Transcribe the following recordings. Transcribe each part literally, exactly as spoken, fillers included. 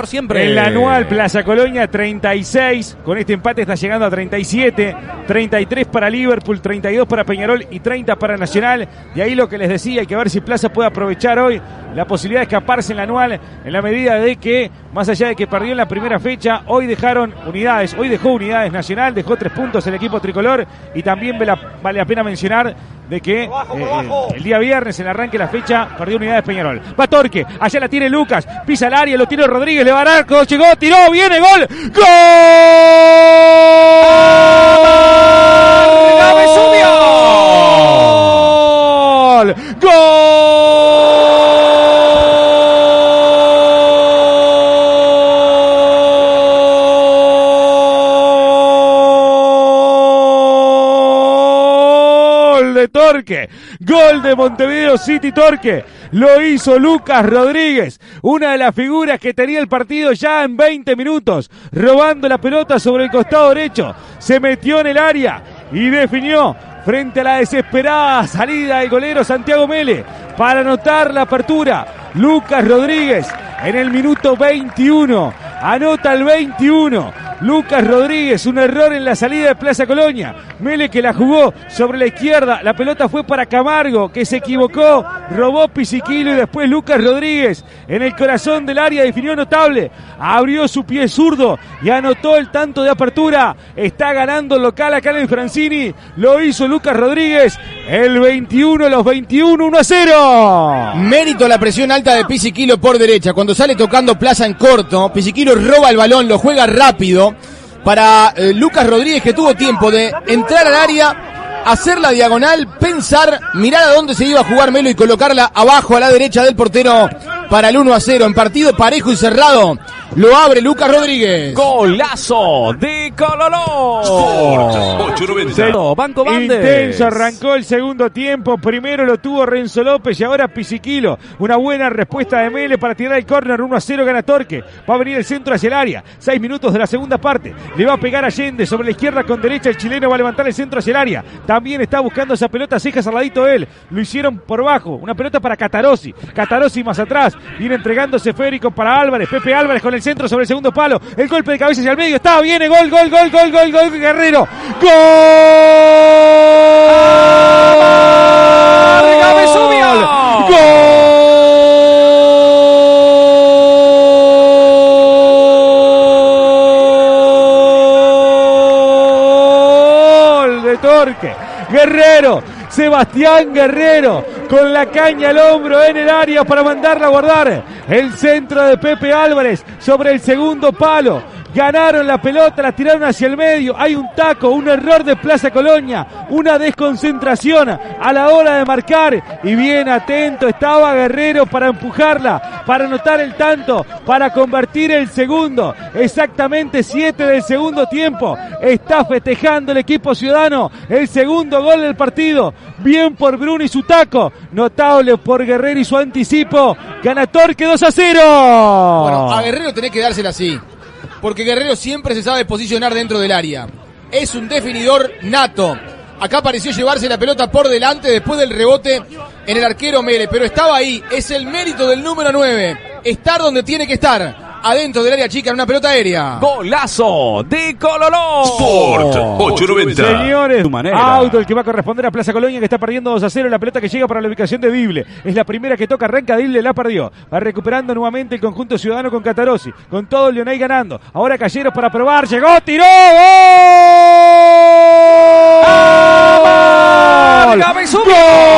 Siempre. En la anual Plaza Colonia treinta y seis, con este empate está llegando a treinta y siete, treinta y tres para Liverpool, treinta y dos para Peñarol y treinta para Nacional. De ahí lo que les decía, hay que ver si Plaza puede aprovechar hoy la posibilidad de escaparse en la anual, en la medida de que, más allá de que perdió en la primera fecha, hoy dejaron unidades, hoy dejó unidades Nacional, dejó tres puntos el equipo tricolor, y también vale la pena mencionar de que eh, el día viernes, en el arranque de la fecha, perdió unidades Peñarol. Va Torque, allá la tiene Lucas, pisa el área, lo tiró Rodríguez, le va a arco, llegó, tiró, viene, gol, ¡gol! ¡Gol! De Torque, gol de Montevideo City Torque, lo hizo Lucas Rodríguez, una de las figuras que tenía el partido ya en veinte minutos, robando la pelota sobre el costado derecho, se metió en el área y definió frente a la desesperada salida del golero Santiago Mele para anotar la apertura. Lucas Rodríguez en el minuto veintiuno, anota el veintiuno. Lucas Rodríguez, un error en la salida de Plaza Colonia. Mele que la jugó sobre la izquierda, la pelota fue para Camargo, que se equivocó, robó Pisiquilo, y después Lucas Rodríguez en el corazón del área definió notable, abrió su pie zurdo y anotó el tanto de apertura. Está ganando el local acá en el Francini, lo hizo Lucas Rodríguez, el veintiuno, los veintiuno, uno a cero. Mérito a la presión alta de Pisiquilo por derecha, cuando sale tocando Plaza en corto, Pisiquilo roba el balón, lo juega rápido para eh, Lucas Rodríguez, que tuvo tiempo de entrar al área, hacer la diagonal, pensar, mirar a dónde se iba a jugar Melo y colocarla abajo a la derecha del portero para el uno a cero. En partido parejo y cerrado, lo abre Lucas Rodríguez. Golazo de Cololó. ocho noventa. Banco Bandes. Intenso arrancó el segundo tiempo. Primero lo tuvo Renzo López y ahora Pisiquilo. Una buena respuesta de Mele para tirar el córner. uno a cero gana Torque. Va a venir el centro hacia el área. Seis minutos de la segunda parte. Le va a pegar Allende sobre la izquierda con derecha. El chileno va a levantar el centro hacia el área. También está buscando esa pelota Cejas al ladito de él. Lo hicieron por bajo. Una pelota para Catarossi. Catarossi más atrás. Viene entregándose Federico para Álvarez. Pepe Álvarez con el centro sobre el segundo palo, el golpe de cabeza hacia el medio, está, viene, gol, gol, gol, gol, gol, gol, Guerrero, gol, gol de Torque, Guerrero, Sebastián Guerrero, con la caña al hombro en el área para mandarla a guardar. El centro de Pepe Álvarez sobre el segundo palo. Ganaron la pelota, la tiraron hacia el medio. Hay un taco, un error de Plaza Colonia, una desconcentración a la hora de marcar. Y bien atento estaba Guerrero para empujarla, para anotar el tanto, para convertir el segundo. Exactamente siete del segundo tiempo. Está festejando el equipo ciudadano el segundo gol del partido. Bien por Bruno y su taco. Notable por Guerrero y su anticipo. Gana Torque dos a cero. Bueno, a Guerrero tenés que dársela así, porque Guerrero siempre se sabe posicionar dentro del área. Es un definidor nato. Acá pareció llevarse la pelota por delante después del rebote en el arquero Mele, pero estaba ahí. Es el mérito del número nueve. Estar donde tiene que estar. Adentro del área chica en una pelota aérea. Golazo de Cololó. Sport ocho noventa. Señores, auto el que va a corresponder a Plaza Colonia, que está perdiendo dos a cero. La pelota que llega para la ubicación de Dible. Es la primera que toca, arranca Dible, la perdió. Va recuperando nuevamente el conjunto ciudadano con Catarossi. Con todo Leonay ganando. Ahora Calleros para probar. Llegó, tiró. ¡Gol! ¡Gol!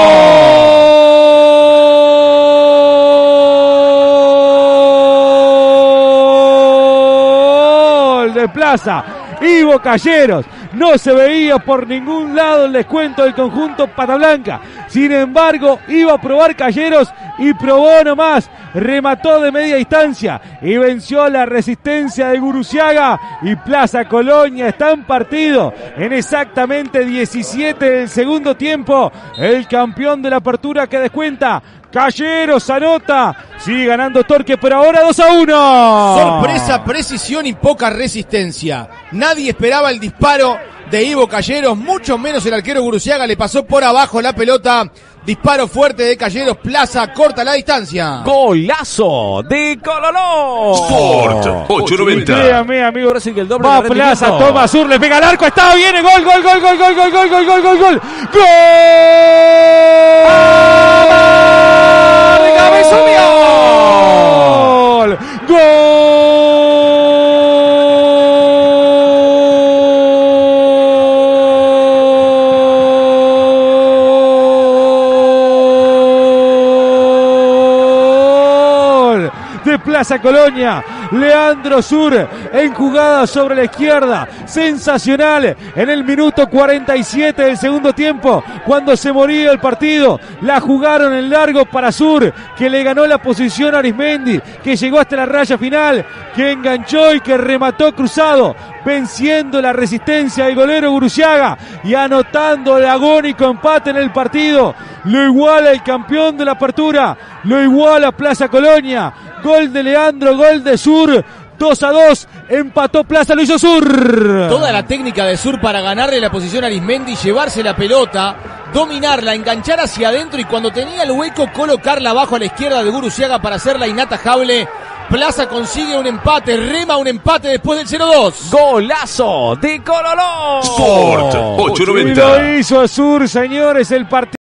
De Plaza, Ivo Calleros, no se veía por ningún lado el descuento del conjunto Pata Blanca, sin embargo iba a probar Calleros y probó nomás, remató de media distancia y venció la resistencia de Guruciaga, y Plaza Colonia está en partido en exactamente diecisiete del segundo tiempo. El campeón de la apertura que descuenta, Calleros anota, sigue ganando Torque, pero ahora dos a uno. Sorpresa, precisión y poca resistencia. Nadie esperaba el disparo de Ivo Calleros, mucho menos el arquero Guruziaga, le pasó por abajo la pelota. Disparo fuerte de Calleros, Plaza corta la distancia. Golazo de Cololó. Sport ocho noventa. Créame, amigo. Ahora sí que el doble Va de Plaza, rendimiento. toma Sur, le pega al arco, está, viene, gol, gol, gol, gol, gol, gol, gol, gol, gol, gol, gol. ¡Gol! ¡De cabeza, ¡Gol! ¡Gol! De Plaza Colonia, Leandro Sur en jugada sobre la izquierda, sensacional en el minuto cuarenta y siete del segundo tiempo, cuando se moría el partido, la jugaron en largo para Sur, que le ganó la posición a Arismendi, que llegó hasta la raya final, que enganchó y que remató cruzado, venciendo la resistencia del golero Guruziaga y anotando el agónico empate en el partido. Lo iguala el campeón de la apertura, lo iguala Plaza Colonia. Gol de Leandro, gol de Sur, dos a dos, empató Plaza, lo hizo Sur. Toda la técnica de Sur para ganarle la posición a Arismendi, llevarse la pelota, dominarla, enganchar hacia adentro y cuando tenía el hueco colocarla abajo a la izquierda de Guruziaga para hacerla inatajable. Plaza consigue un empate, rema un empate después del cero dos. Golazo de Cololó. Sport ocho Y noventa. lo hizo Sur, señores, el partido.